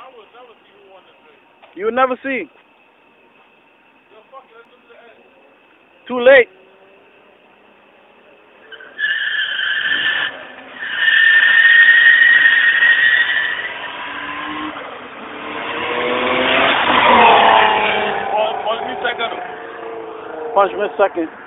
You would never see. Too late. Punch me second.